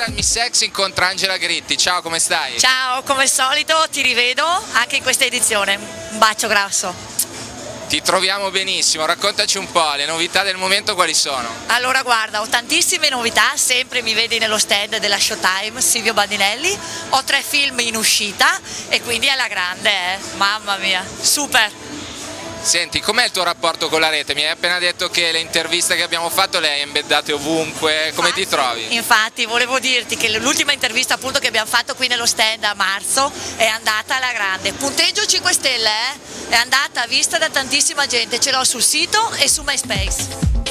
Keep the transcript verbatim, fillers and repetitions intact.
stasera al Miss Ex incontra Angela Gritti. Ciao, come stai? Ciao, come al solito ti rivedo anche in questa edizione. Un bacio grosso. Ti troviamo benissimo, raccontaci un po', le novità del momento quali sono? Allora guarda, ho tantissime novità, sempre mi vedi nello stand della Showtime, Silvio Bandinelli, ho tre film in uscita e quindi alla grande, eh. Mamma mia, super! Senti, com'è il tuo rapporto con la rete? Mi hai appena detto che le interviste che abbiamo fatto le hai embeddate ovunque, come ti trovi? Infatti volevo dirti che l'ultima intervista appunto che abbiamo fatto qui nello stand a marzo è andata alla grande, punteggio cinque stelle, eh? È andata vista da tantissima gente, ce l'ho sul sito e su MySpace.